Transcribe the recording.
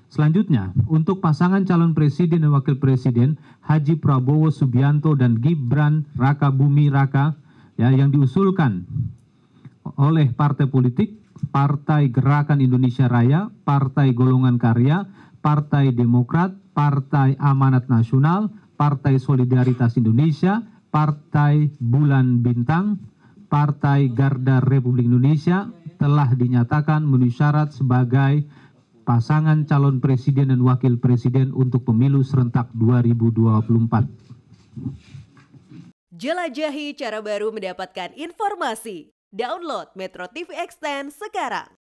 Selanjutnya, untuk pasangan calon presiden dan wakil presiden Haji Prabowo Subianto dan Gibran Rakabumi Raka yang diusulkan oleh partai politik, Partai Gerakan Indonesia Raya, Partai Golongan Karya, Partai Demokrat, Partai Amanat Nasional, Partai Solidaritas Indonesia, Partai Bulan Bintang, Partai Garda Republik Indonesia telah dinyatakan memenuhi syarat sebagai pasangan calon presiden dan wakil presiden untuk pemilu serentak 2024. Jelajahi cara baru mendapatkan informasi. Download Metro TV Extend sekarang.